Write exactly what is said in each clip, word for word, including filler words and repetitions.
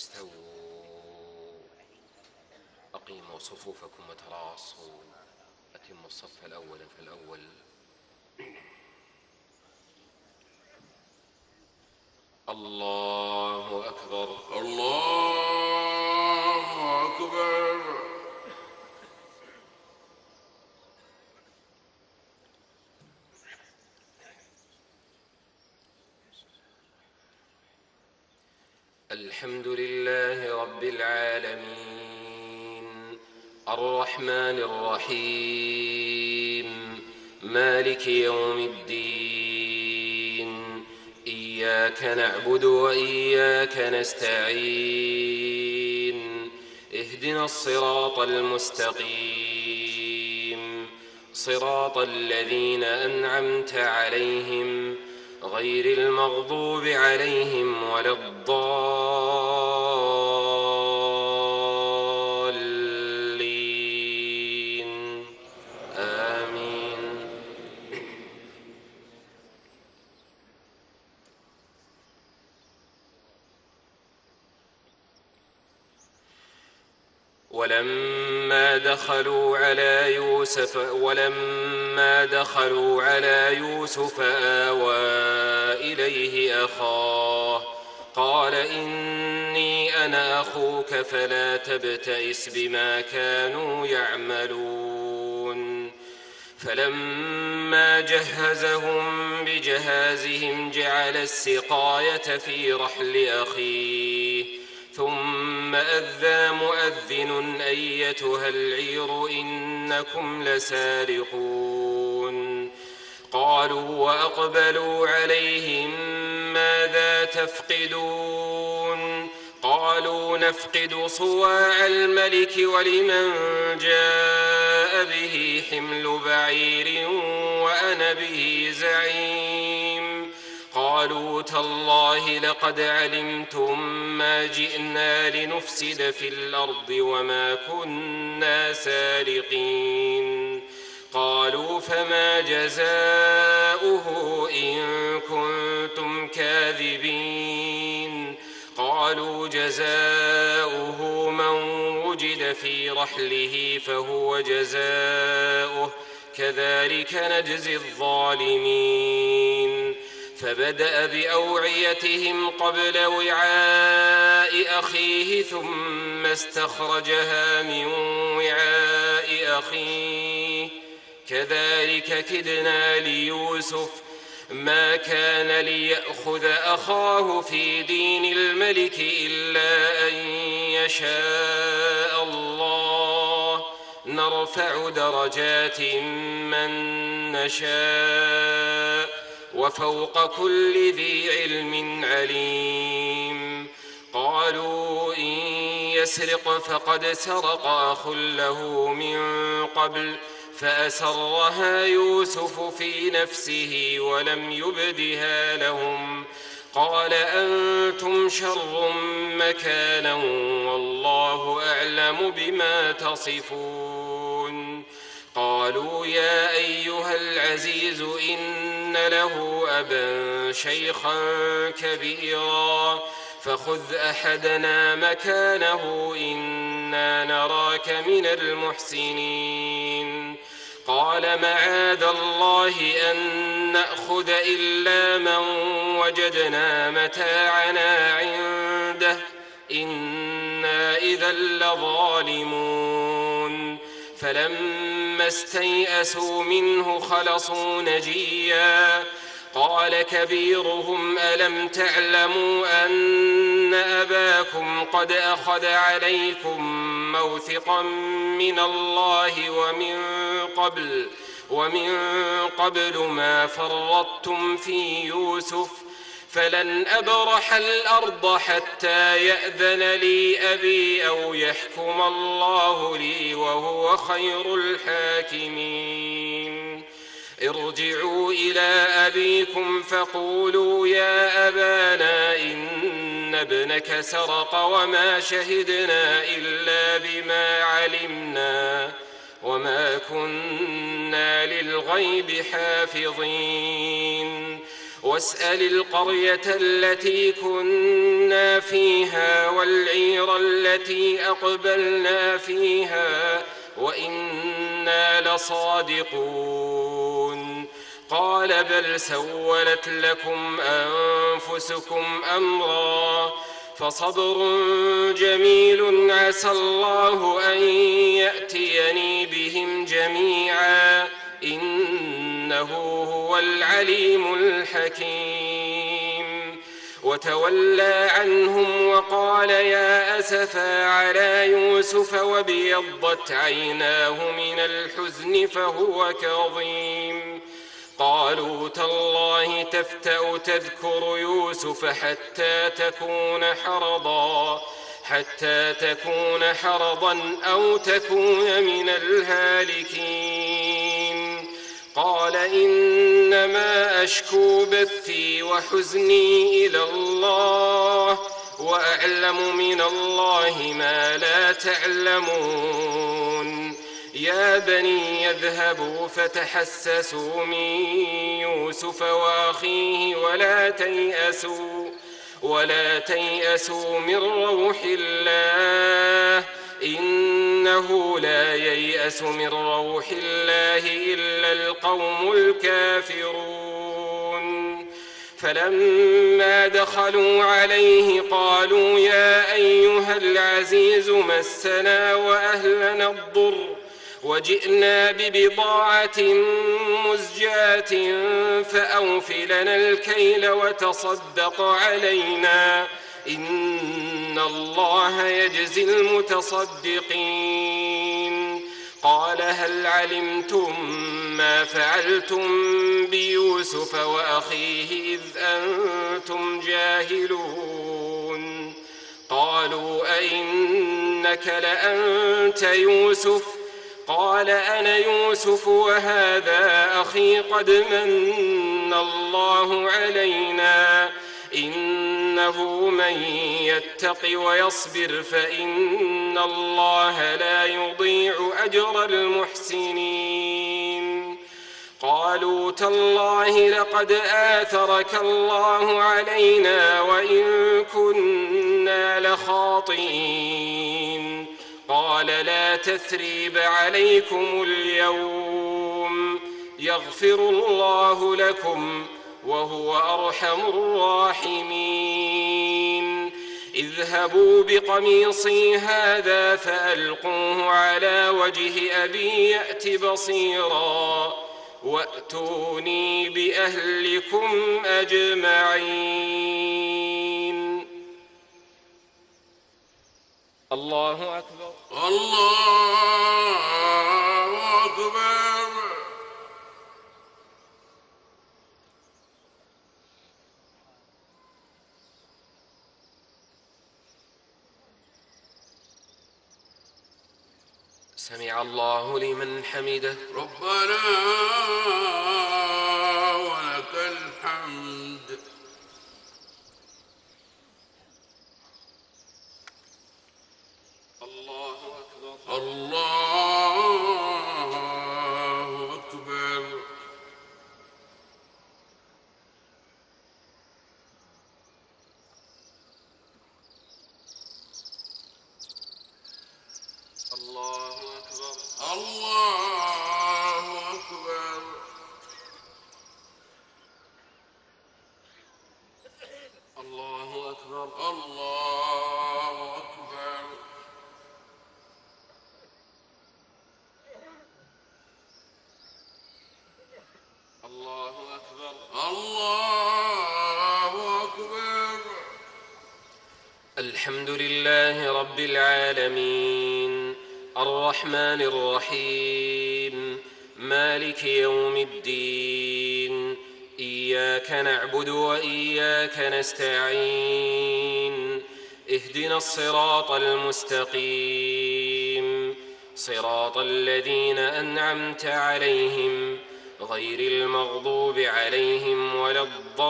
استووا أقيموا صفوفكم وتراصوا أتموا الصف الأول فالأول. الله أكبر الله أكبر. الحمد لله رب العالمين الرحمن الرحيم مالك يوم الدين إياك نعبد وإياك نستعين اهدنا الصراط المستقيم صراط الذين أنعمت عليهم غير المغضوب عليهم ولا الضالين آمين. ولما دخلوا على يوسف ولما دخلوا على يوسف آوى إليه أخاه قال إني أنا أخوك فلا تبتئس بما كانوا يعملون. فلما جهزهم بجهازهم جعل السقاية في رحل أخيه ثم أذى مؤذن أيتها العير إنكم لسارقون. قالوا وأقبلوا عليهم ماذا تفقدون قالوا نفقد صواع الملك ولمن جاء به حمل بعير وأنا به زعيم. قالوا تالله لقد علمتم ما جئنا لنفسد في الأرض وما كنا سارقين. قالوا فما جزاؤه إن كنتم كاذبين. قالوا جزاؤه من وجد في رحله فهو جزاؤه كذلك نجزي الظالمين. فبدأ بأوعيتهم قبل وعاء أخيه ثم استخرجها من وعاء أخيه كذلك كدنا ليوسف ما كان ليأخذ أخاه في دين الملك إلا أن يشاء الله نرفع درجات من نشاء وفوق كل ذي علم عليم. قالوا إن يسرق فقد سرق أخ له من قبل فأسرها يوسف في نفسه ولم يبدها لهم. قال أنتم شر مكانا والله أعلم بما تصفون. قالوا يا أيها العزيز إن له أبا شيخا كبيرا فخذ أحدنا مكانه إنا نراك من المحسنين. قال معاذ الله أن نأخذ إلا من وجدنا متاعنا عنده إنا إذا لظالمون. فلما استيئسوا منه خلصوا نجيا. قال كبيرهم ألم تعلموا أن أباكم قد أخذ عليكم موثقا من الله ومن قبل ومن قبل ما فرطتم في يوسف فلن أبرح الأرض حتى يأذن لي أبي أو يحكم الله لي وهو خير الحاكمين. ارجعوا إلى أبيكم فقولوا يا أبانا إن ابنك سرق وما شهدنا إلا بما علمنا وما كنا للغيب حافظين. واسأل القرية التي كنا فيها والعير التي أقبلنا فيها وإنا لصادقون. قال بل سولت لكم أنفسكم أمرا فصبر جميل عسى الله أن يأتيني بهم جميعا إنه هو العليم الحكيم. وتولى عنهم وقال يا أسفا على يوسف وابيضت عيناه من الحزن فهو كظيم. قالوا تالله تفتأ تذكر يوسف حتى تكون حرضا حتى تكون حرضا أو تكون من الهالكين. قال إنما أشكو بثي وحزني إلى الله وأعلم من الله ما لا تعلمون. يا بني اذهبوا فتحسسوا من يوسف وأخيه ولا تيأسوا ولا تيأسوا من روح الله إنه لا ييأس من روح الله إلا القوم الكافرون. فلما دخلوا عليه قالوا يا أيها العزيز مسنا وأهلنا الضر وجئنا ببضاعة مزجاة فأوف لنا الكيل وتصدق علينا إن الله يجزي المتصدقين. قال هل علمتم ما فعلتم بيوسف وأخيه إذ أنتم جاهلون؟ قالوا أئنك لأنت يوسف؟ قال أنا يوسف وهذا أخي قد من الله علينا إنه من يتق ويصبر فإن الله لا يضيع أجر المحسنين. قالوا تالله لقد آثرك الله علينا وإن كنا لخاطئين. قال لا تثريب عليكم اليوم يغفر الله لكم وهو أرحم الراحمين. اذهبوا بقميصي هذا فألقوه على وجه أبي يأت بصيرا وأتوني بأهلكم أجمعين. الله أكبر. الله أكبر. سمع الله لمن حمده. ربنا ولك الحمد. الله أكبر. الله أكبر. الله أكبر. الله أكبر. الله أكبر. الله أكبر. الله أكبر. الله أكبر. الحمد لله رب العالمين الرحمن الرحيم مالك يوم الدين إياك نعبد وإياك نستعين اهدنا الصراط المستقيم صراط الذين أنعمت عليهم غير المغضوب عليهم ولا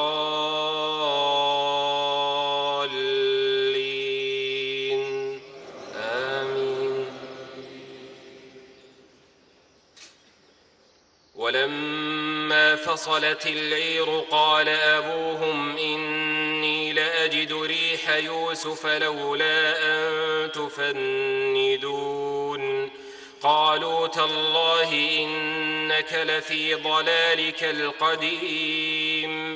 الضالين آمين. ولما فصلت العير قال أبوهم إني لأجد ريح يوسف لولا أن تفندون قالوا تالله إنك لفي ضلالك القديم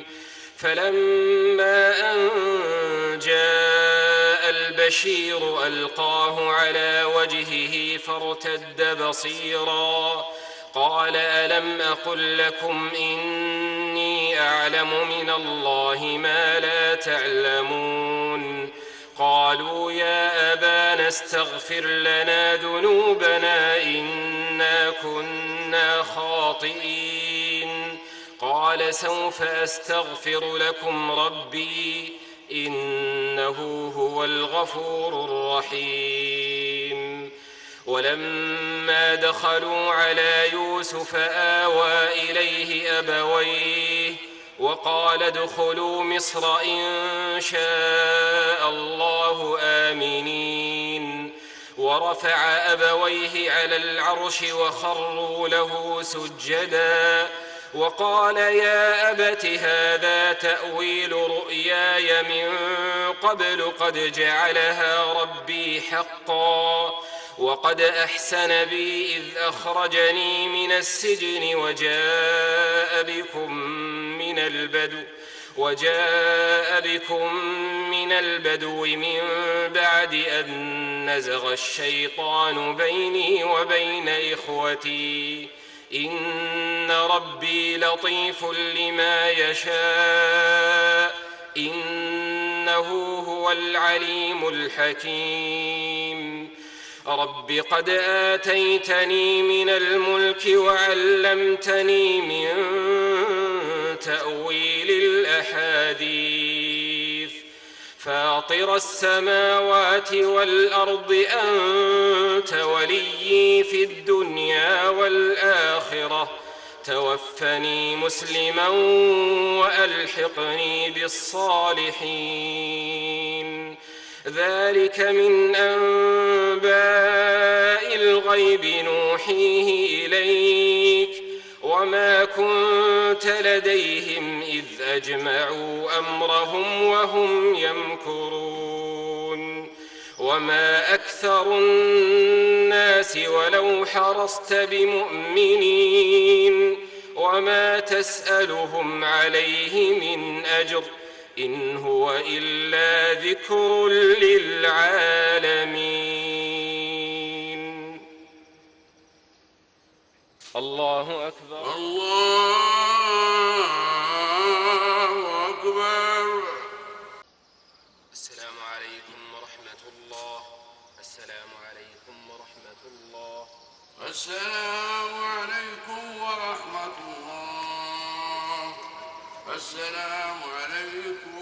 فلما أن جاء البشير ألقاه على وجهه فارتد بصيرا قال ألم أقل لكم إني أعلم من الله ما لا تعلمون قالوا يا أبانا استغفر لنا ذنوبنا إنا كنا خاطئين قال سوف أستغفر لكم ربي إنه هو الغفور الرحيم ولما دخلوا على يوسف آوى إليه أبويه وقال ادخلوا مصر إن شاء الله آمنين ورفع أبويه على العرش وخروا له سجدا وقال يا أبت هذا تأويل رؤياي من قبل قد جعلها ربي حقا وقد أحسن بي إذ أخرجني من السجن وجاء بكم من البدو وجاء بكم من البدو من بعد أن نزغ الشيطان بيني وبين إخوتي إن ربي لطيف لما يشاء إنه هو العليم الحكيم رب قد آتيتني من الملك وعلمتني من تأويل الأحاديث فاطر السماوات والأرض أنت وليي في الدنيا والآخرة توفني مسلما وألحقني بالصالحين ذلك من أنباء الغيب نوحيه إليك وما كنت لديهم إذ أجمعوا أمرهم وهم يمكرون وما أكثر الناس ولو حرصت بمؤمنين وما تسألهم عليه من أجر إن هو إلا ذكر للعالمين. الله أكبر. الله أكبر. السلام عليكم ورحمة الله. السلام عليكم ورحمة الله. السلام عليكم ورحمة الله. السلام عليكم